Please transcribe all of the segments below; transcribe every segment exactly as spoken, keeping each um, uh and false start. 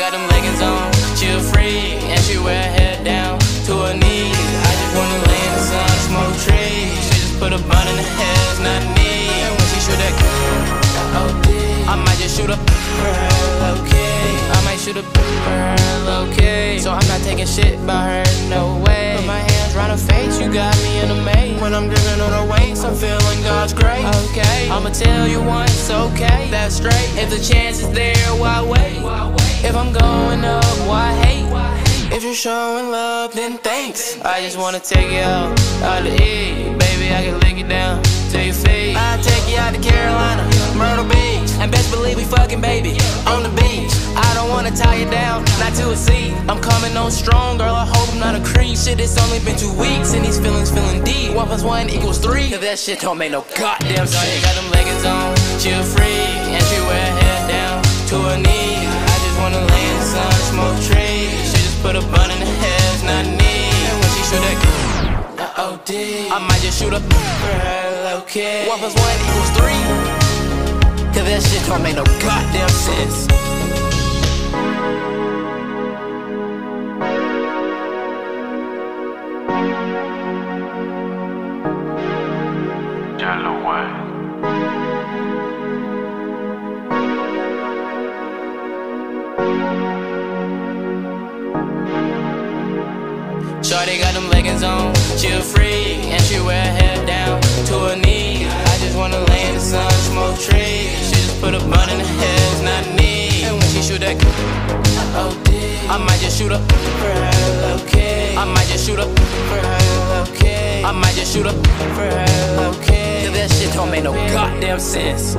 got them leggings on, she a freak, and she wear her head down to her knees. I just wanna lay in the sun, smoke trees. She just put a bun in her hair, it's not me. And when she shoot that O D, I might just shoot up for her low-key. I might shoot up for her low-key. So I'm not taking shit by her, no way. Put my hands round her face, you got me in a maze. When I'm dripping on her waist, I'm feeling God's grace. Okay, I'ma tell you once, okay, that's straight. If the chance is there, why wait? If I'm going up, why hate? If you're showing love, then thanks. I just wanna take you out, out to eat. Baby, I can lick you down to your feet. I'll take you out to Carolina, Myrtle Beach. And best believe we fucking, baby, on the beach. I don't wanna tie you down, not to a seat. I'm coming on strong, girl, I hope I'm not a creep. Shit, it's only been two weeks and these feelings feeling deep. One plus one equals three. Cause that shit don't make no goddamn sense. She got them leggings on, she a freak, and she wear her head down to her knees. I just wanna lay in the sun, smoke trees. She just put a bun in her hair, it's not me. And when she shoot that O D, I might just shoot up for her low-key. One plus one equals three. Cause that shit don't make no goddamn sense. Shorty got them leggings on, she a freak, and she wear her head down to her knees. I just wanna lay in the sun, smoke trees. She just put a bun in her hair, it's not me. And when she shoot that O D, I might just shoot up for her low-key. I might just shoot up for her low-key. I might just shoot up for her low-key. Cause that shit don't make no goddamn sense.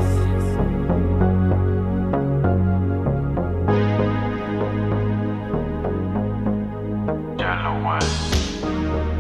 Yellow one.